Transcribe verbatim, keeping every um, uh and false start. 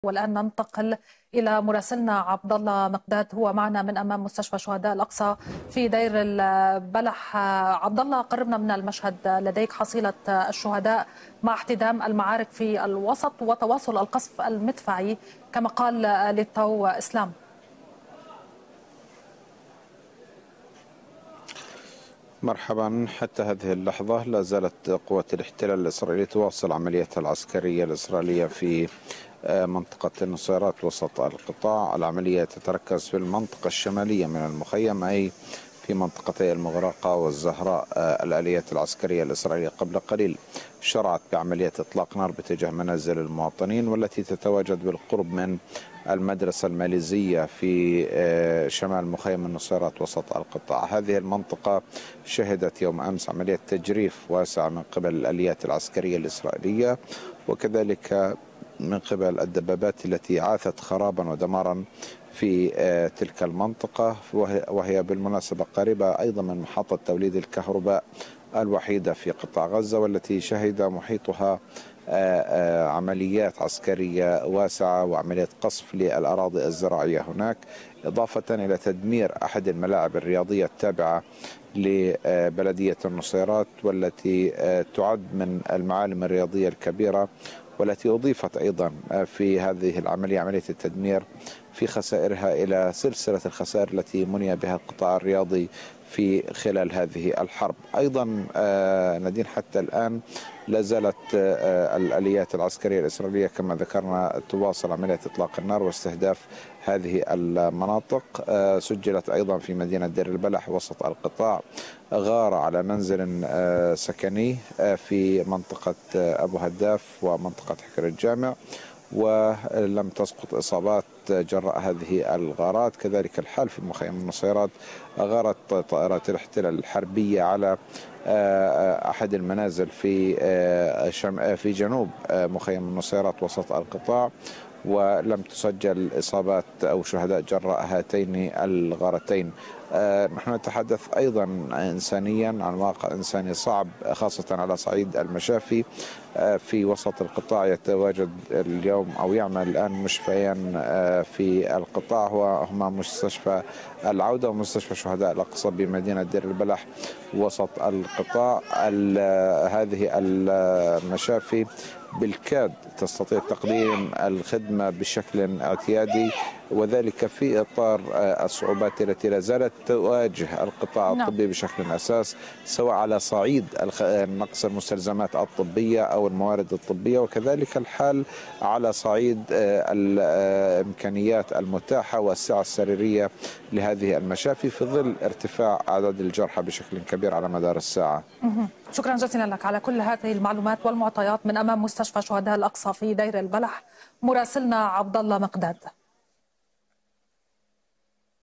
والآن ننتقل إلى مراسلنا عبد الله مقداد، هو معنا من أمام مستشفى شهداء الأقصى في دير البلح. عبد الله، قربنا من المشهد، لديك حصيلة الشهداء مع احتدام المعارك في الوسط وتواصل القصف المدفعي كما قال للتو إسلام. مرحبا. حتى هذه اللحظة لا زالت قوات الاحتلال الإسرائيلي تواصل عملياتها العسكرية الإسرائيلية في منطقة النصيرات وسط القطاع. العملية تتركز في المنطقة الشمالية من المخيم، أي في منطقتي المغرقة والزهراء. الآليات العسكرية الإسرائيلية قبل قليل شرعت بعملية إطلاق نار باتجاه منازل المواطنين، والتي تتواجد بالقرب من المدرسة الماليزية في شمال مخيم النصيرات وسط القطاع. هذه المنطقة شهدت يوم أمس عملية تجريف واسعة من قبل الآليات العسكرية الإسرائيلية، وكذلك من قبل الدبابات التي عاثت خرابا ودمارا في تلك المنطقة، وهي بالمناسبة قريبة أيضا من محطة توليد الكهرباء الوحيدة في قطاع غزة، والتي شهد محيطها عمليات عسكرية واسعة وعمليات قصف للأراضي الزراعية هناك، إضافة إلى تدمير أحد الملاعب الرياضية التابعة لبلدية النصيرات، والتي تعد من المعالم الرياضية الكبيرة، والتي أضيفت أيضا في هذه العملية عملية التدمير في خسائرها إلى سلسلة الخسائر التي مني بها القطاع الرياضي في خلال هذه الحرب. أيضا نادين، حتى الآن لا زالت الآليات العسكرية الإسرائيلية كما ذكرنا تواصل عملية إطلاق النار واستهداف هذه المناطق. سجلت أيضا في مدينة دير البلح وسط القطاع غارة على منزل سكني في منطقة أبو هداف ومنطقة حكر الجامع، ولم تسقط إصابات جراء هذه الغارات. كذلك الحال في مخيم النصيرات، غارت طائرات الاحتلال الحربية على أحد المنازل في في جنوب مخيم النصيرات وسط القطاع، ولم تسجل إصابات أو شهداء جراء هاتين الغارتين. نحن نتحدث أيضا إنسانيا عن واقع إنساني صعب، خاصة على صعيد المشافي. في وسط القطاع يتواجد اليوم أو يعمل الآن مشفيان في القطاع، وهما مستشفى العودة ومستشفى شهداء الأقصى بمدينة دير البلح وسط القطاع. هذه المشافي بالكاد تستطيع تقديم الخدمة بشكل اعتيادي، وذلك في إطار الصعوبات التي لا زالت تواجه القطاع الطبي بشكل أساس، سواء على صعيد نقص المستلزمات الطبية أو الموارد الطبية، وكذلك الحال على صعيد الإمكانيات المتاحة والسعة السريرية لهذه المشافي في ظل ارتفاع أعداد الجرحى بشكل كبير على مدار الساعة. شكرا جزيلا لك على كل هذه المعلومات والمعطيات من أمام مستشفى شهداء الأقصى في دير البلح، مراسلنا عبد الله مقداد.